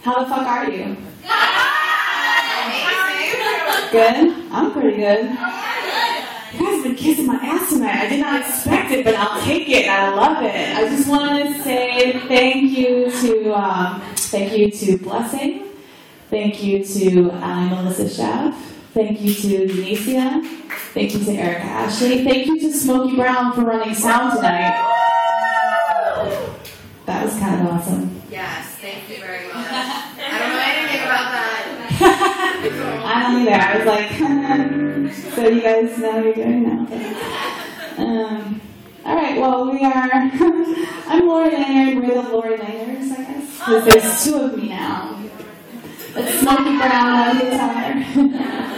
How the fuck are you? Good? I'm pretty good. You guys have been kissing my ass tonight. I did not expect it, but I'll take it. I love it. I just wanted to say thank you to Blessing. Thank you to Melissa Schaff. Thank you to Unicia. Thank you to Erica Ashley. Thank you to Smokey Brown for running sound tonight. That was kind of awesome. Yes, thank you very much. I don't know anything about that. I don't either. I was like, so you guys know what you're doing now. Okay. All right, well, we are, I'm Lori Langer, we're the Lori Langers, I guess, because there's two of me now. It's Smokey Brown on guitar.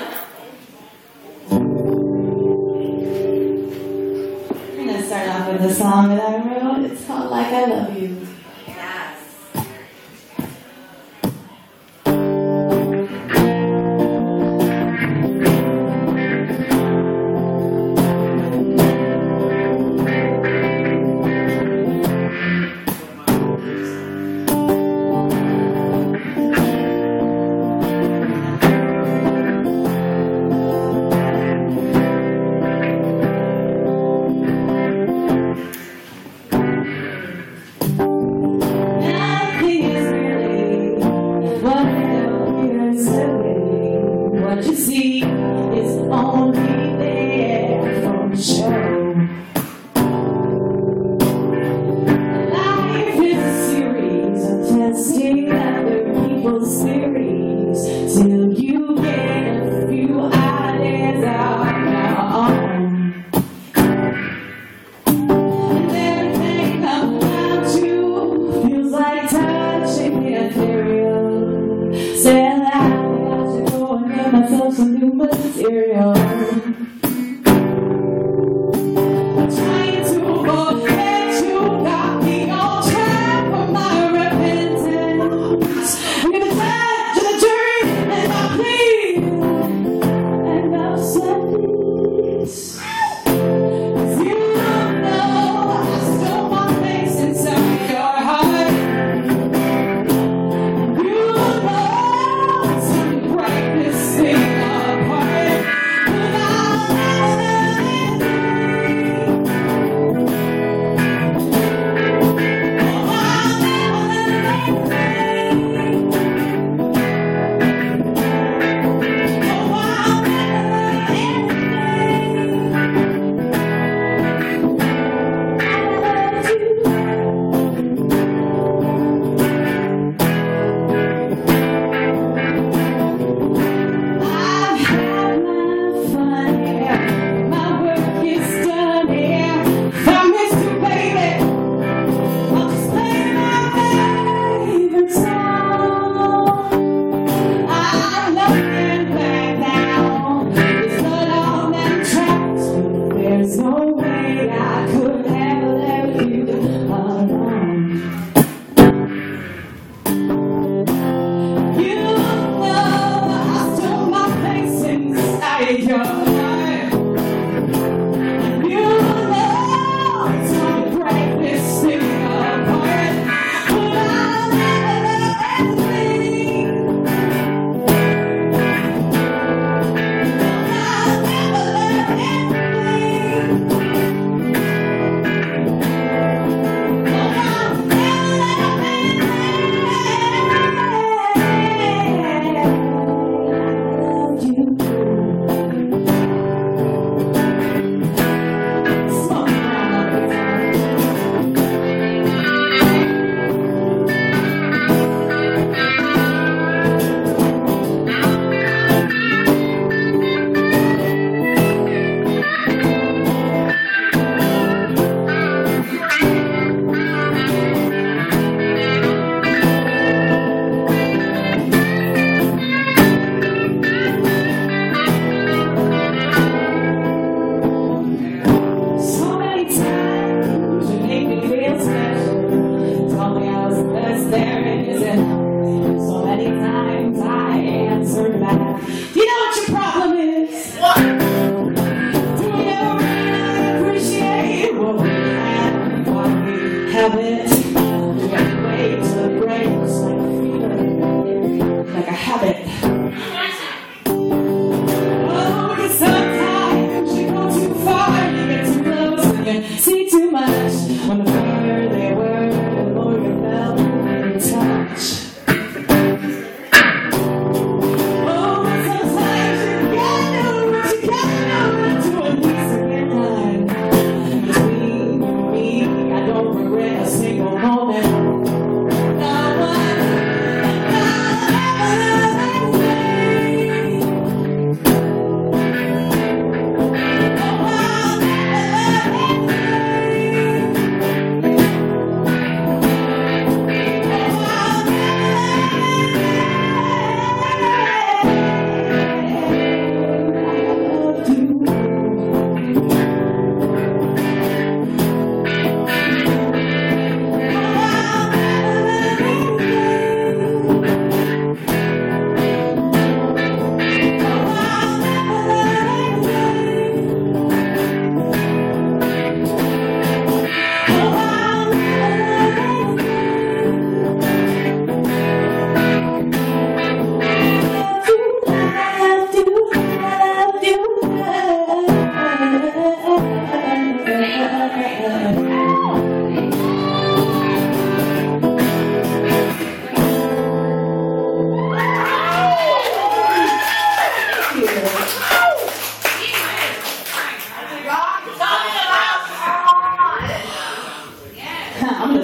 We're going to start off with a song that I wrote. It's called Like I Love You. Yes.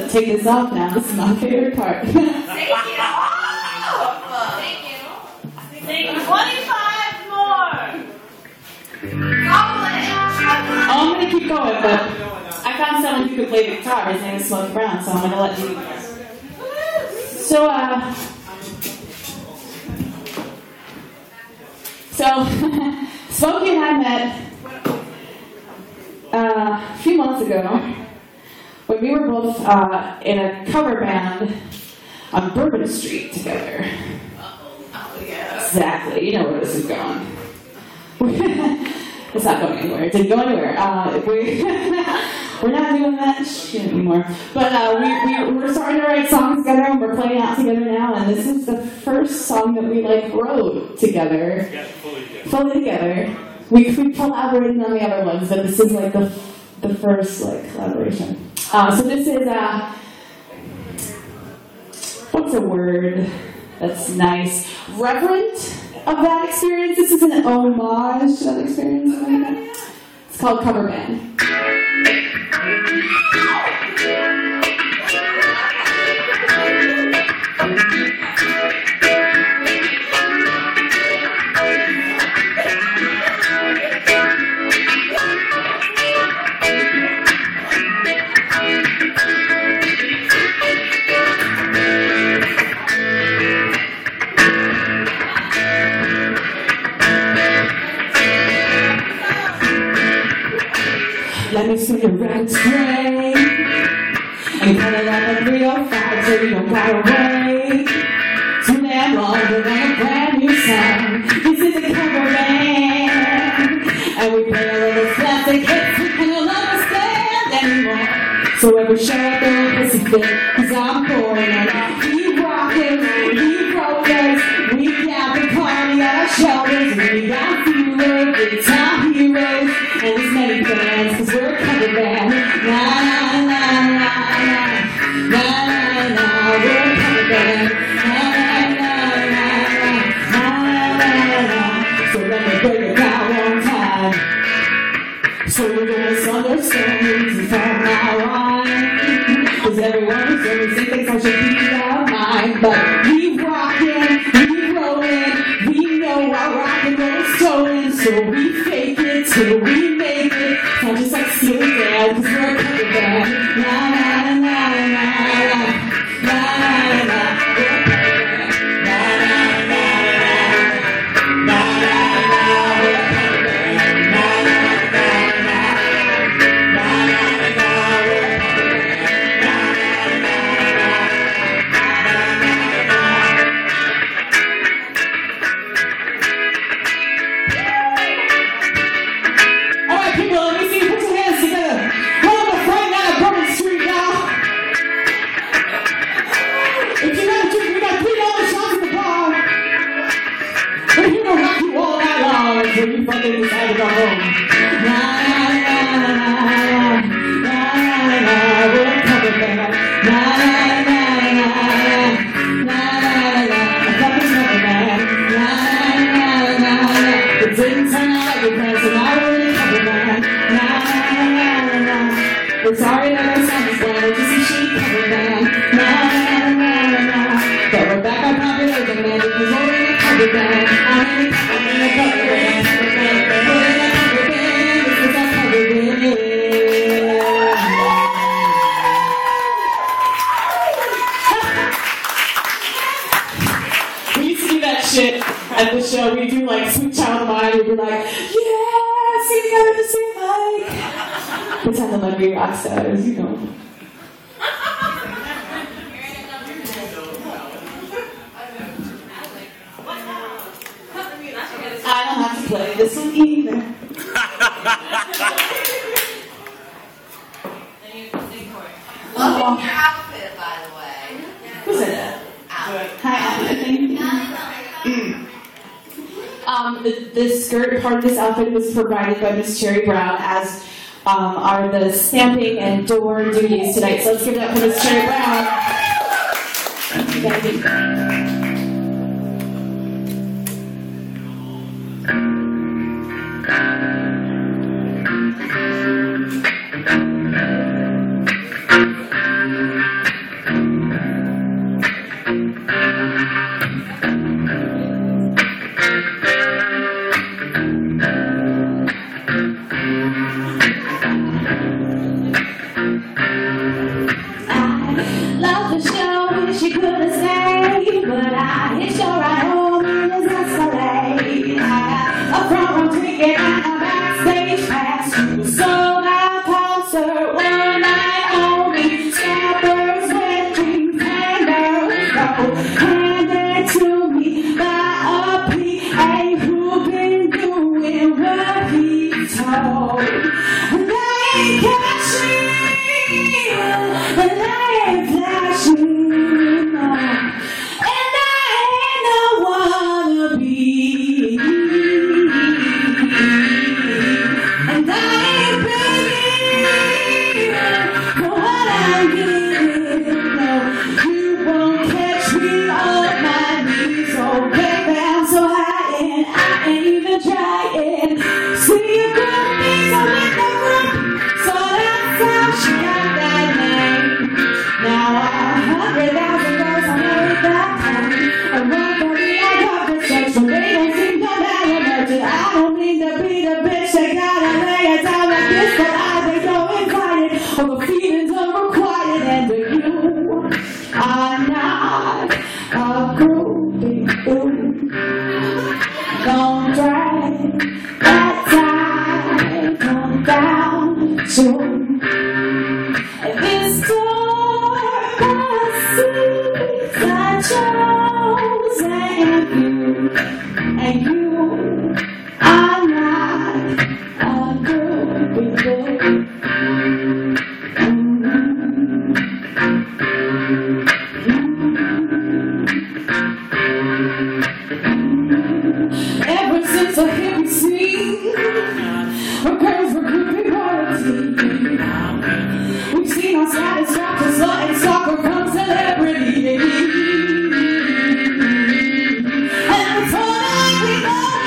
gonna take this off now. This is my favorite part. Thank you. Sing 25 more. I'm gonna keep going, but I found someone who could play the guitar. His name is Smokey Brown, so I'm gonna let you. So, Smokey and I met a few months ago when we were both in a cover band on Bourbon Street together. Oh, yeah. Exactly, you know where this is going. It's not going anywhere. It didn't go anywhere. We're not doing that shit anymore. But we're starting to write songs together, and we're playing out together now. And this is the first song that we wrote together. Yeah, Fully together. We collaborated on the other ones, but this is the first collaboration. So this is what's a word that's nice? Reverent of that experience. This is an homage to that experience. It's called Cover Band. Let me see your red spray and cut it on the 305 so you don't fly away. Too damn long, we're gonna brand new song. This is a cover band, and we play a little classic hits and you'll understand anymore. So every show at the Pacific, cause I'm pouring it. We rockin', we rollers, we got the party on our shoulders, we got feelers, it's our heroes, and there's many fans, cause we're a cover band. Na na na na na, na na na, we're a cover band. Na na na na na, na na na. So let me break it down one time. So we're gonna misunderstand reasons for my wine, cause everyone is gonna think I should be out mine. But we rockin', we rollin', we know our rock and roll is stolen. So we fake it till we make it. Not just like Steely Dan, cause we're a cover band. Na na na na na, na na na, we're a cover band. Na na na na, na na na, we're a cover band. Na na na na, na na na, we're a cover band. Na na na. All right, people, let me see you put your hands together. Hold the front out of Bourbon Street now. If you got a drink, we got $3 shots at the bar. But he gonna rock you all night long until you fucking decide to go home. Na na na na na, na na, we're a cover band. Na na na na na, na, a cover band. Na na na na, it didn't turn out like your plans, so now we're in a cover band. Na na na na, we're sorry that our sound is bland, we're just a cheap cover band. Na na na na, but we're back on popular demand because we're in a cover band. I'm in a cover band. We're in a cover band. This is our cover band. We used to do that shit at the show. We do Sweet Child of Mine. We'd be like, yeah, sing together the same mic. Pretend I'm we rock stars, you know. I don't have to play this one either. Love your outfit, by the way. Who's in it? Hi, the skirt part of this outfit was provided by Miss Cherry Brown, as are the stamping and door duties tonight. So let's give it up for Miss Cherry Brown. You gotta do that. Love the show, wish you could have stayed, but I hit your right home in this escalade. I got a front row ticket and a backstage pass. You sold out concert one night only. Strappers, wet dreams, handles, hand it to me by a PA who been doing what he told. And I ain't catching. And I ain't flashing, no. And I ain't no wannabe. And I ain't begging for what I'm getting, no. You won't catch me on my knees, so baby, I'm so high and I ain't even trying. See you good things I'm in the room, so that's how she got that name. Now 100,000 girls on every back. I run for me, I got the sex, so they don't seem to matter much. And I don't mean to be the bitch that gotta lay it down like this, but I've been so invited. All the feelings unrequited, and you are not a groupie. Don't drag that time, come down soon. This dark seas I chose, and you are not a good girl. Ever since I hit the scene, girls were groupie royalty. We've seen our status drop to slut and stalker from celebrity. And the fun we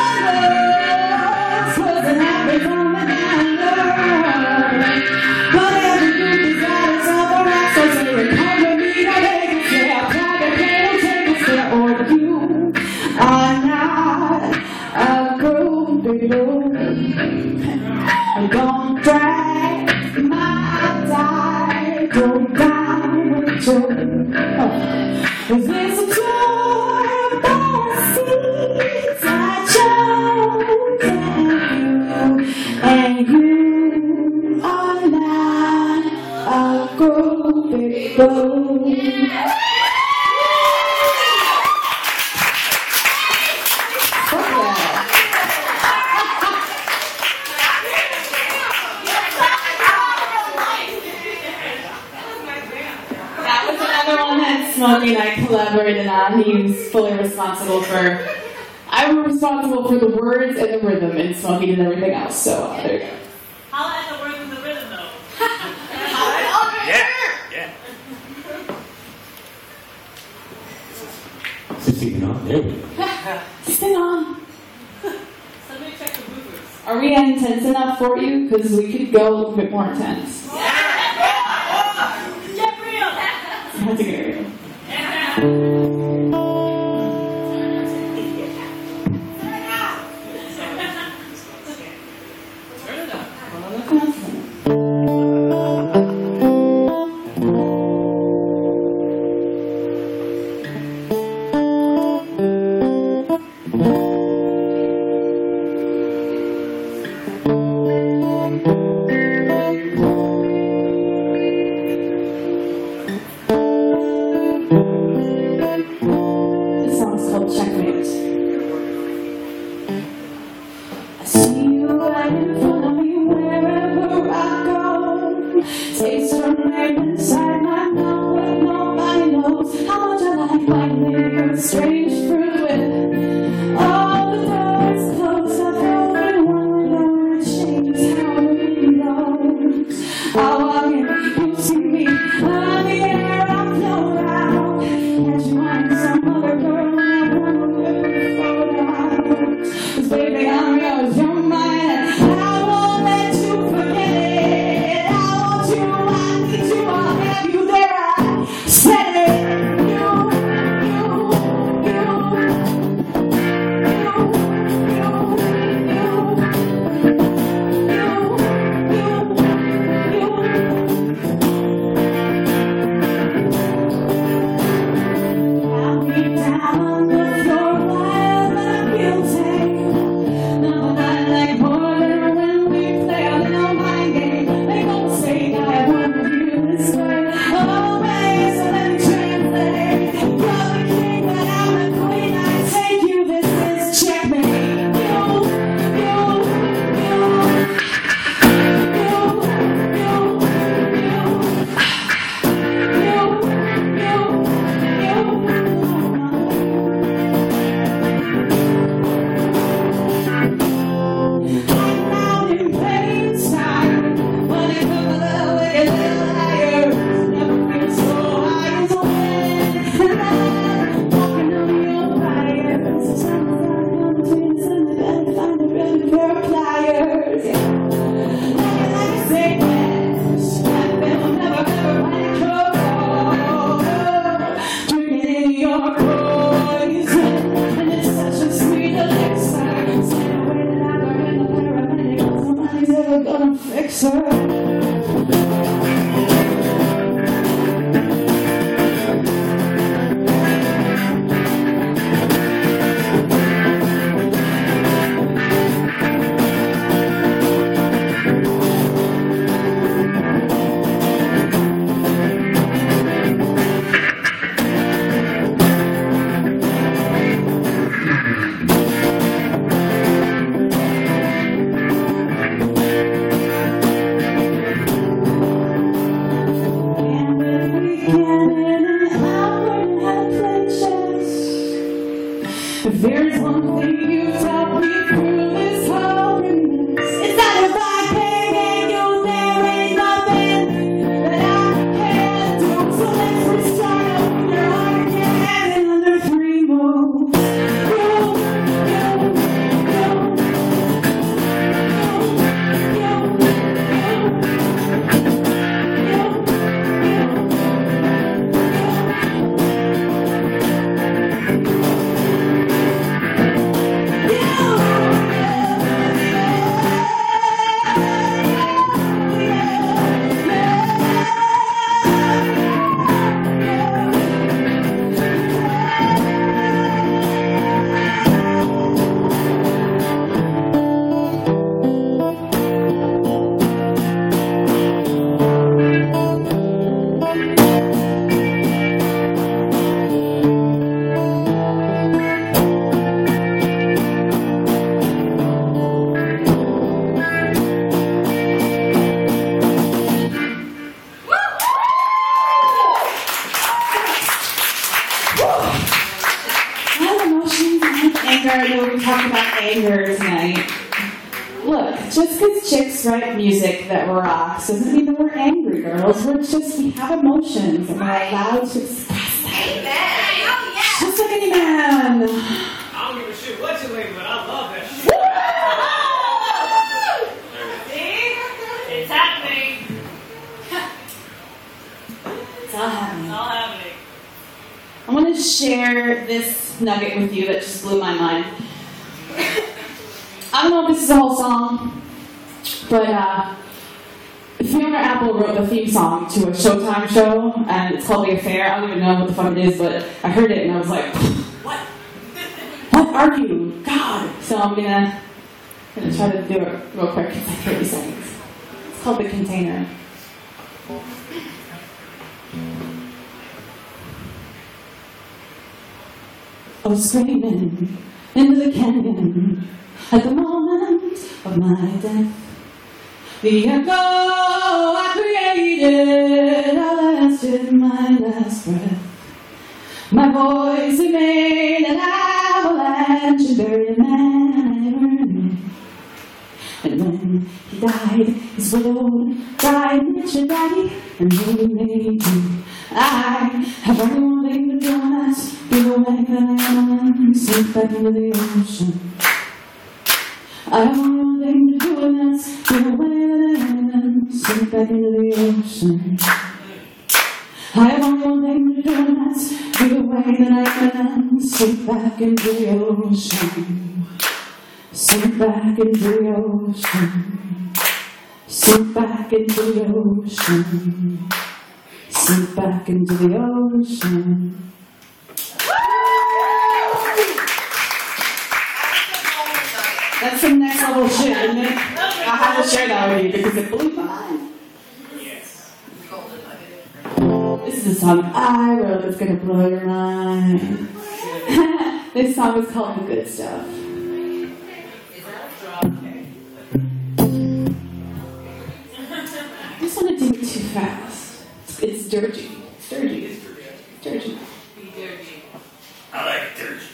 got wasn't happy from the diner. But every groupie's got its other ass, so say they come with me, no they can say I'll private pay and take a step, or you are not a groupie. Don't drag my die, go down with you. This is your best seats I chose, and you are not a groupie. Smokey and I collaborated on. He was fully responsible for. I was responsible for the words and the rhythm, and Smokey did everything else. So there you go. Holla at the words and the rhythm, though. Yeah. 16 on. There we go. Sing on. Somebody check the boofers. Are we intense enough for you? Because we could go a little bit more intense. Get real! That's a good area. never gonna fix her. If there's one thing you taught me through this whole remix, it's that if I can't get you, there ain't nothing that I can do. So let's restart over. I can in under 3 moves. I know we talked about anger tonight. Look, just because chicks write music that rocks doesn't mean that we're angry girls. We have emotions and we're allowed to express them. Amen. Just like any man. I don't give a shit what you label, but I love that shit. See? It's happening. It's all happening. It's all happening. I want to share this nugget with you that just blew my mind. I don't know if this is the whole song, but Fiona Apple wrote the theme song to a Showtime show, and it's called The Affair. I don't even know what the fuck it is, but I heard it and I was like, what? What are you? God! So I'm gonna try to do it real quick. It's like 30 seconds. It's called The Container. I was screaming into the canyon at the moment of my death. The echo I created, I lasted my last breath. My voice it made an avalanche and buried a man I never knew. And when he died, his widow died, Mitch and Daddy, and he made me. I have only one thing to do, and that's be away from the elements, sink back into the ocean. I have only one thing to do, and that's be away from the elements, sink back into the ocean. I have only one thing to do, and that's be away from the elements, sink back into the ocean. Sink back into the ocean. Sink back into the ocean. Sink back into the ocean. That's some next level shit, isn't it? I have to share that with you because it blew my mind. Yes. This is a song I wrote that's gonna blow your mind. This song is called The Good Stuff. I just want to do it too fast. It's dirty. It's dirty. It's dirty. I like dirty.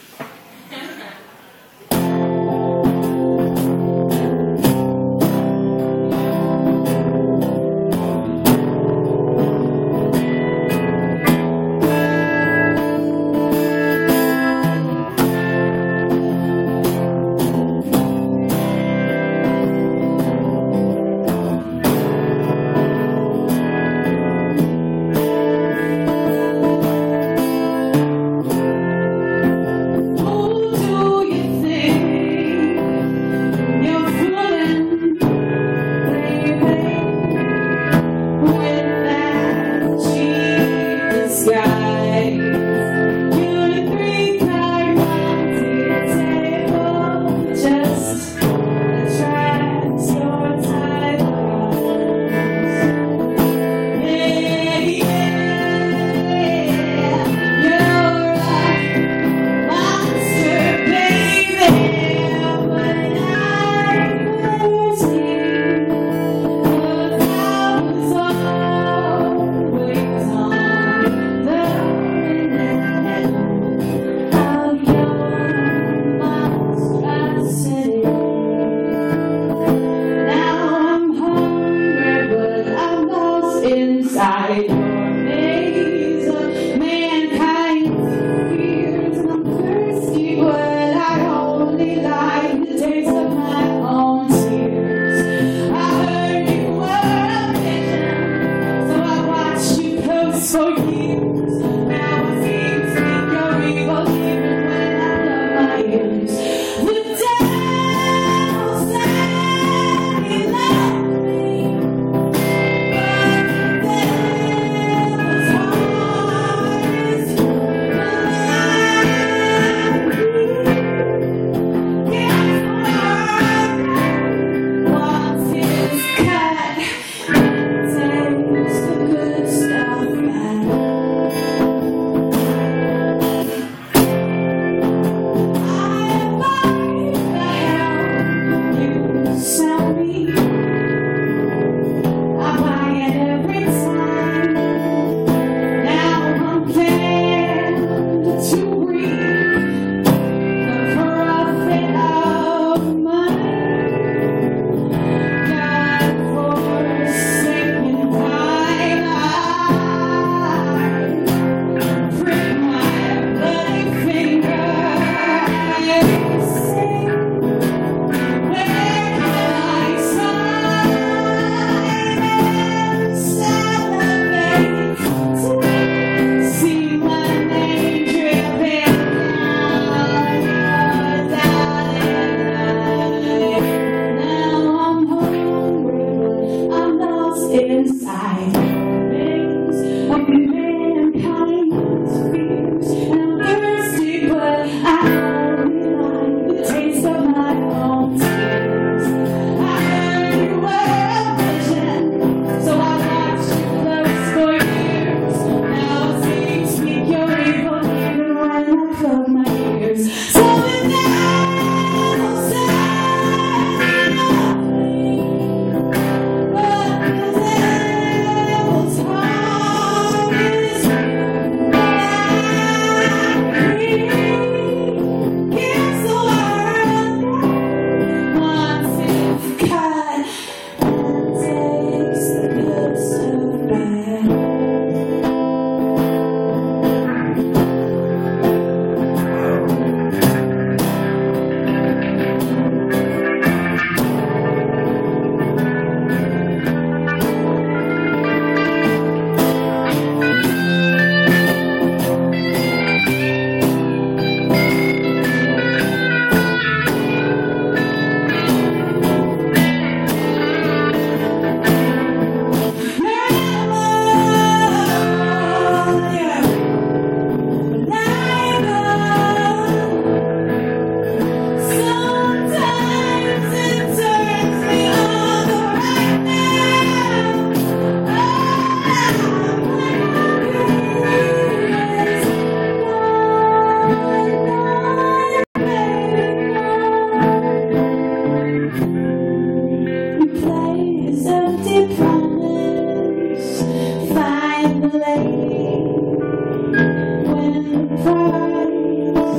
inside. Things of mankind's fears. And I'm thirsty, but I only like the taste of my own tears. I heard you were a vision, so I watched you close for years. Now it seems speak your evil even when I plug my ears. So the devil said nothing, but the devil's heart is real. He gives the world once it's cut and takes the good stuff back. Sometimes it turns me on right now. Place of deep promise, find the lady when the prize.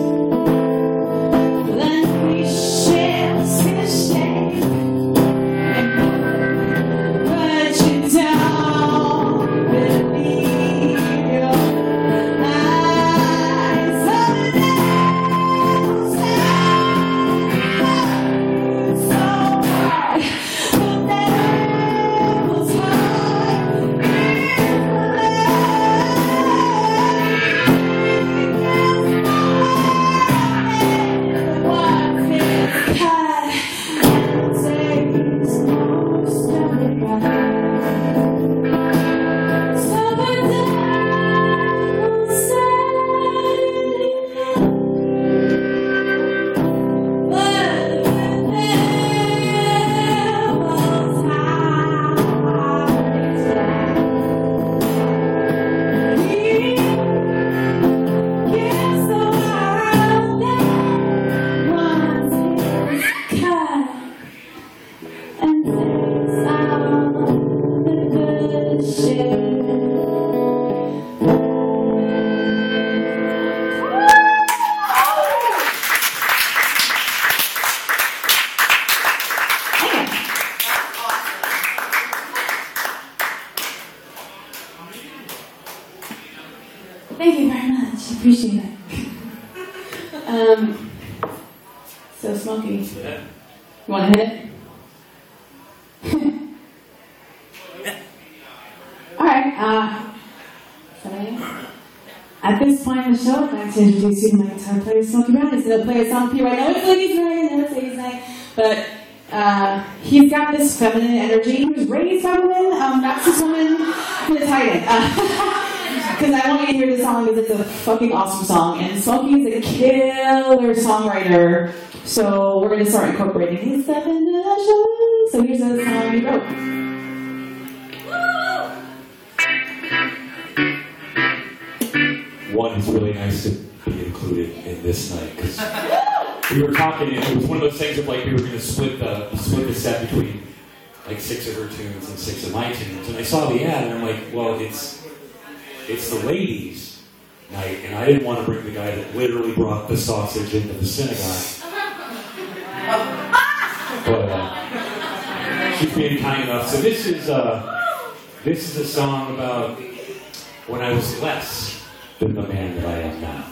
Then we share his shame and but you don't believe your eyes. So the devil's so hard. The devil's heart and takes out the good shit. Thank you very much. Appreciate it. So Smokey, you want to hit it? Alright, at this point in the show, I'd like to introduce you to my guitar player, Smokey Brown. He's going to play a song for you. I know it's ladies' night, but he's got this feminine energy. He was raised by women. That's this woman to hide it. Because I want you to hear this song because it's a fucking awesome song. And Smokey is a killer songwriter. So we're going to start incorporating his stuff into the show. So here's a song he wrote. One, it's really nice to be included in this night because we were talking, and it was one of those things of like we were going to split the set between like 6 of her tunes and 6 of my tunes. And I saw the ad, and I'm like, well, it's the ladies' night, and I didn't want to bring the guy that literally brought the sausage into the synagogue. But she's being kind enough. So this is a song about when I was less than the man that I am now.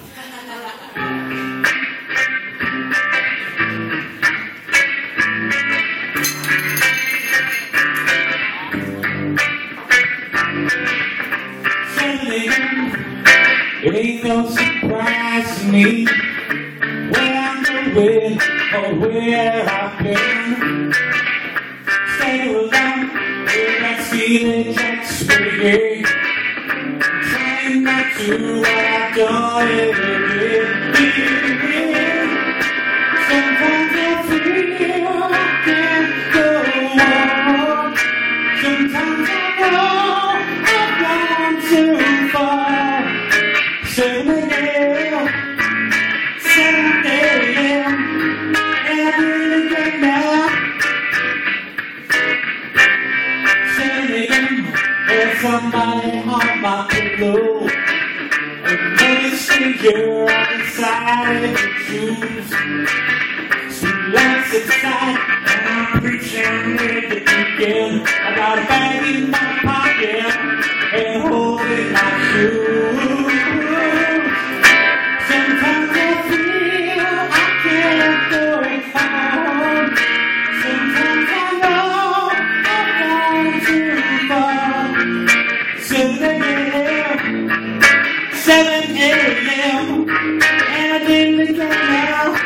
It ain't no surprise to me where I'm going or where I've been. Stay alone, that's the feeling just pretty. Trying not to what I've done every day. Sometimes I feel I can't go on. Sometimes I know I've gone too far. 7 a.m., 7 a.m., and I really get now. 7 a.m., there's somebody on my pillow. Another stranger on the side of the shoes. Sweet lights inside, and I'm preaching with the begin. I got a bag in my pocket and holding my shoes. Sometimes I feel I can't go home. Sometimes I know I've gone too far. 7 a.m., 7 a.m., and I didn't get now.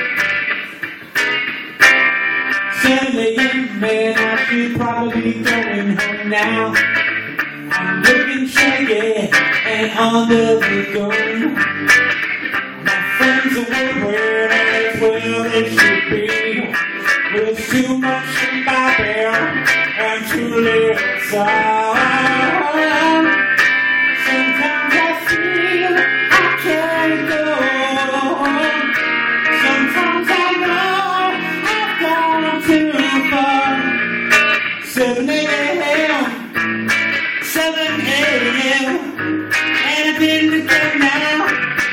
7 a.m., man, I should probably be going home now. I'm looking shaggy and under the gun. My friends are worried as well they should be. There's too much in my bear and too little sound. Sometimes I feel I can't go on. Sometimes I know I've gone too far. 7 a.m., 7 a.m., and I didn't get now.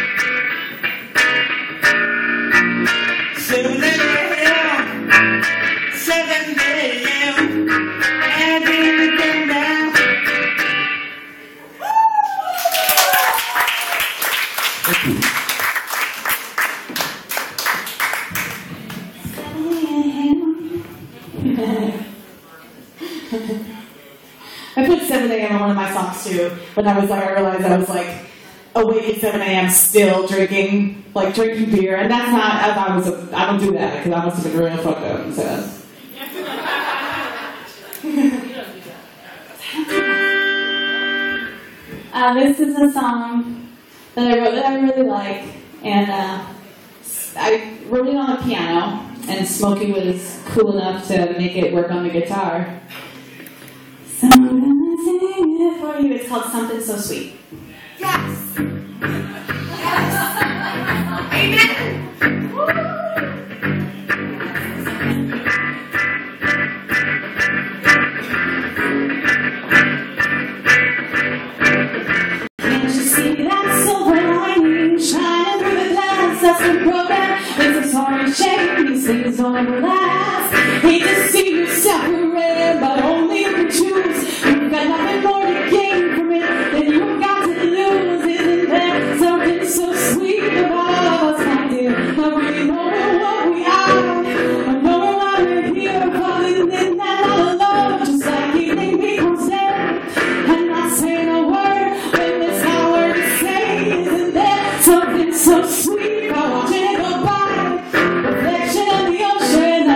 7 a.m., 7 a.m., and I didn't get now. I put 7 a.m. on one of my songs too. When I realized I was like awake at 7 a.m. still drinking beer, and that's not. I don't do that because I must have been real fucked up. So. This is a song that I wrote that I really like, and I wrote it on the piano, and Smokey was cool enough to make it work on the guitar. So I'm gonna sing it for you. It's called Something So Sweet. Yes! Yes! Amen! Woo! Can't you see that silver lining shining through the glass that's been broken? It's a sorry shame these things don't last. Hate to see you separate, but only you can choose. You've got nothing more to gain from it than you've got to lose. Isn't there something so sweet about us, my dear? Not really knowing what we are, or knowing why we're here, falling in that lot of love, just like evening becomes day, and not saying a word when there's not a word to say. Isn't there something so sweet about watching it go by? Reflection of the ocean.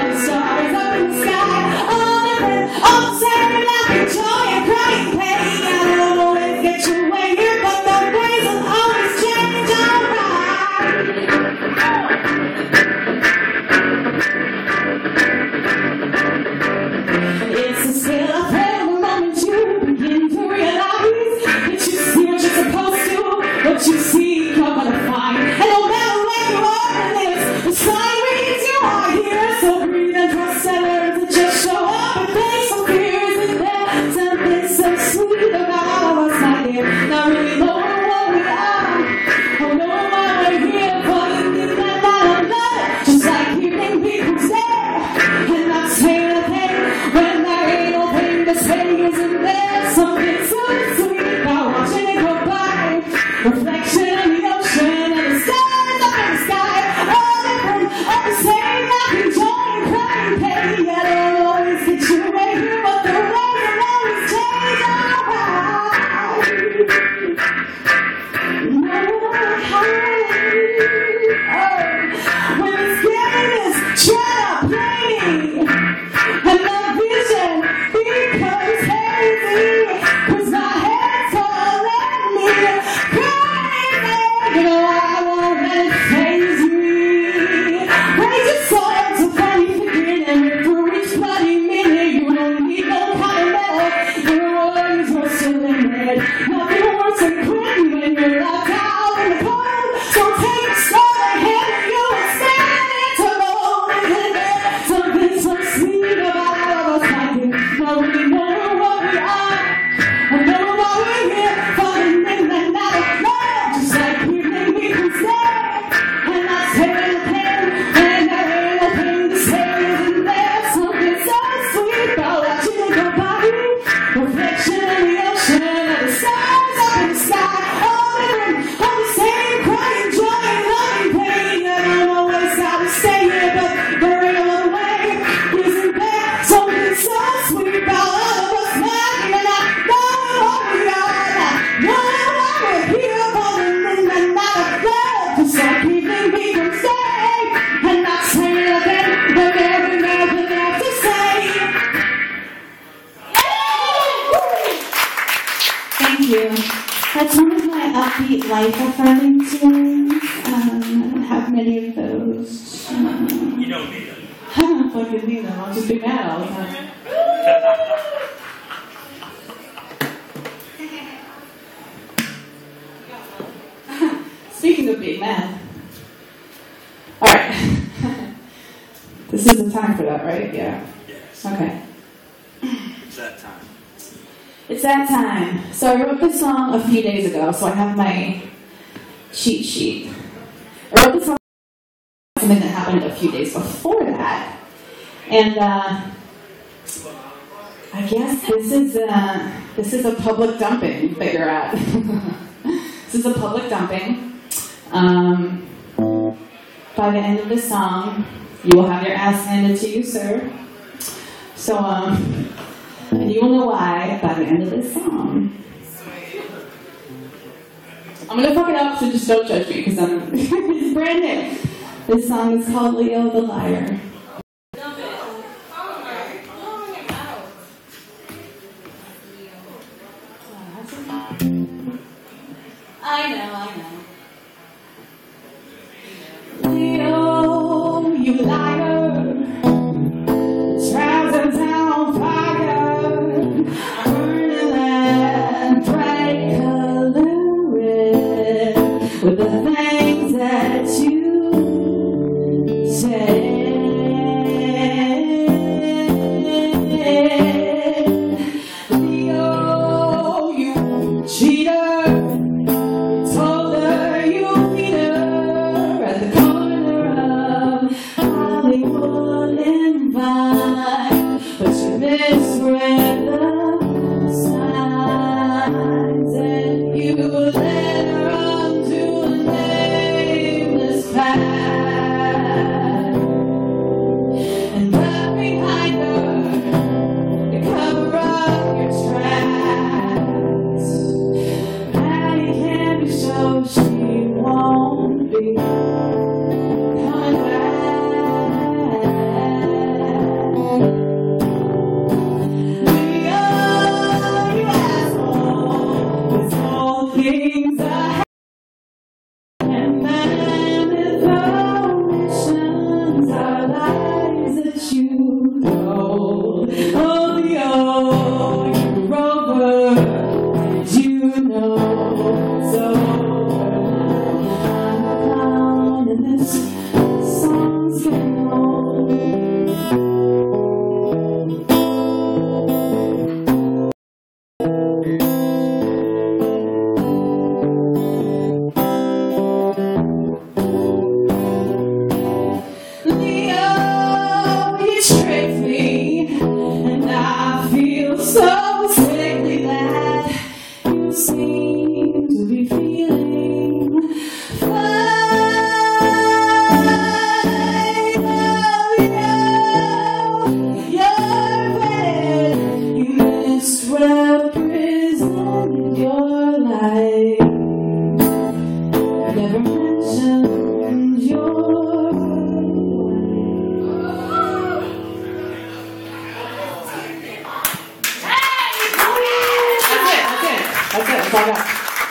Thank you. That's one of my upbeat, life-affirming tunes. I don't have many of those. You don't need them. I don't fucking need them. I'll just be mad all the time. Speaking of being mad. Alright. This is the time for that, right? Yeah. Yes. Okay. It's that time. It's that time. So I wrote this song a few days ago, so I have my cheat sheet. I wrote this song something that happened a few days before that. And I guess this is a public dumping that you're at. This is a public dumping. By the end of this song, you will have your ass handed to you, sir. So, and you will know why by the end of this song. I'm gonna fuck it up, so just don't judge me, because it's brand new. This song is called Leo the Liar. I know. Leo, you liar. Trousers on fire. Burning that bright coloring with the things that you say. Leo, you cheater. Told her you meet her at the corner of Hollywood and Vine, but you misread the signs and you led her onto a nameless path. And right behind her, you cover up your tracks. Patty can't be so she won't be coming back. Leo, you asshole, it's all things I have. And manipulations are lies that you told. Oh, Leo, you're over, you know. So I'm a clown and this song's getting old. Leo, you tricked me, and I feel so sickly that you seem to be feeling fine. You're bad. You misrepresented your life. Never mentioned your That's it. That's all I got.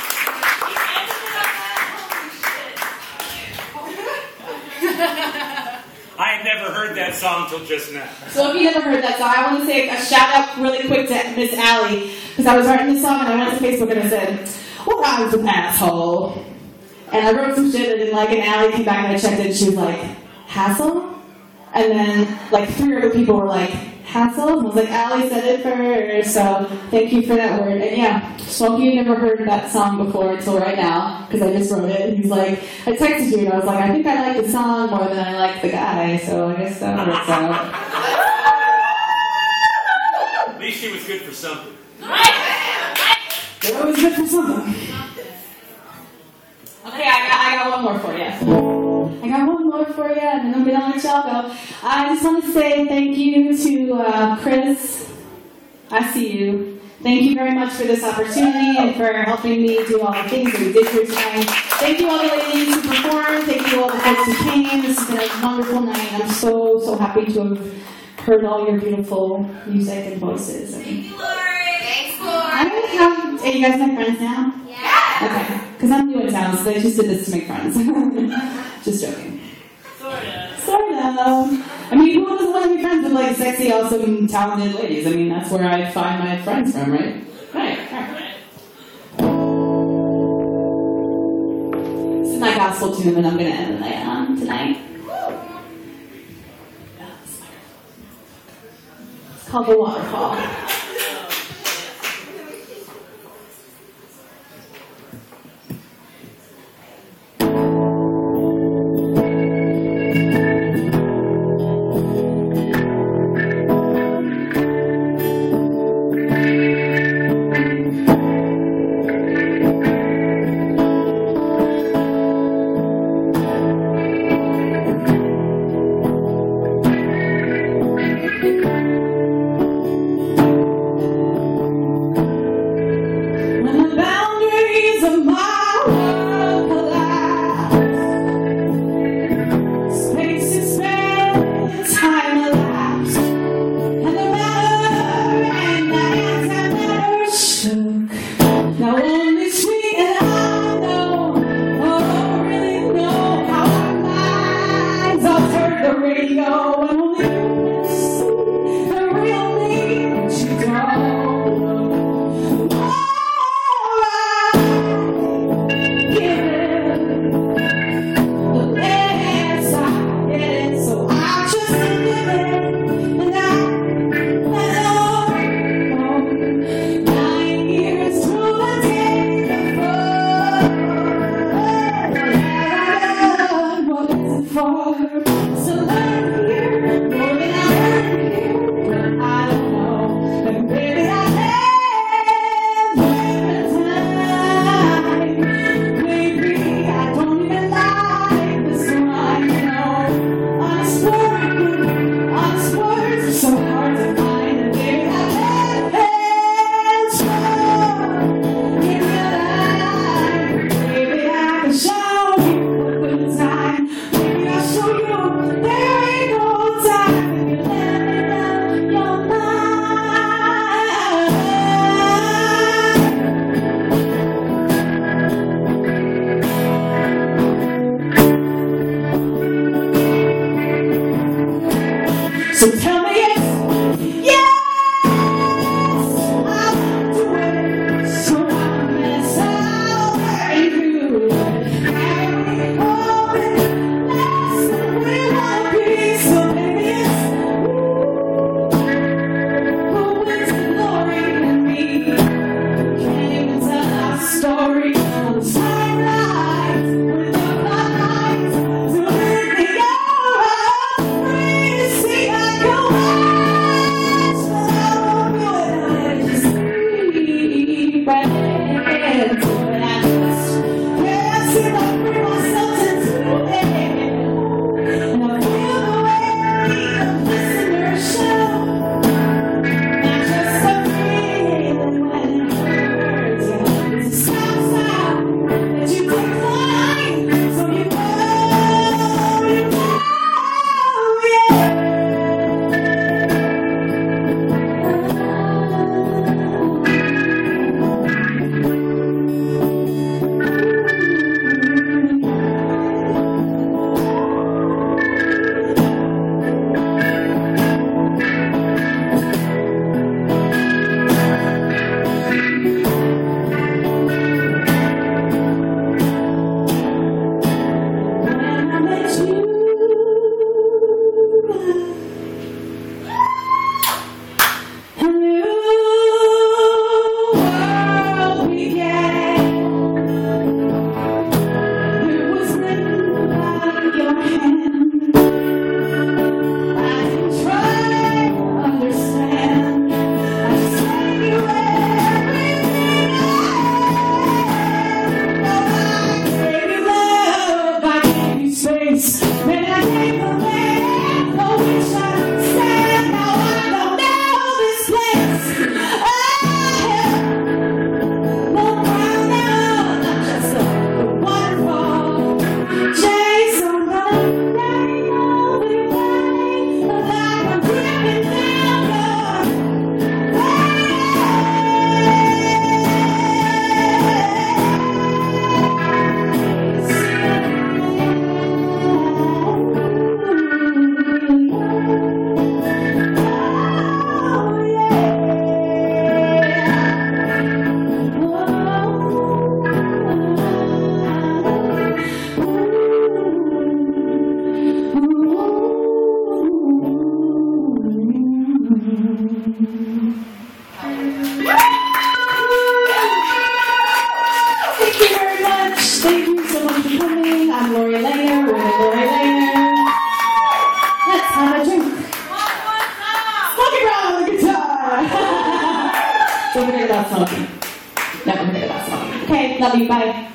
I had never heard that song till just now. So if you never heard that song, I want to say a shout out really quick to Miss Allie, because I was writing this song and I went to Facebook and I said, well, I was an asshole. And I wrote some shit I didn't like, and Allie came back and I checked it and she was like, hassle? And then like 3 other people were like, hassle? And I was like, Allie said it first, so thank you for that word. And yeah, Smokey never heard that song before until right now, because I just wrote it. And he's like, I texted you and I was like, I think I like the song more than I like the guy, so I guess that works out. At least she was good for something. They're always good for something. Okay, I got one more for you. and then I'm gonna let y'all go. I just want to say thank you to Chris. I see you. Thank you very much for this opportunity and for helping me do all the things that we did here tonight. Thank you all the ladies who performed. Thank you all the folks who came. This has been a wonderful night. I'm so happy to have heard all your beautiful music and voices. Thank you, Lori. Thanks, Lori. I don't have Are you guys my friends now? Yeah. Okay. Because I'm new in town, so they just did this to make friends. Just joking. Sort of. I mean, who doesn't want to be friends with like sexy, awesome, talented ladies? I mean, that's where I find my friends from, right? Right. This is my gospel tune that I'm going to end the night on tonight. It's called The Waterfall. Thank you very much. Thank you so much for coming. I'm Lori Langer. We're the Lori Langer. Let's have a drink. Smoking around on the guitar. Don't forget about smoking. Never forget about smoking. Okay, love you. Bye.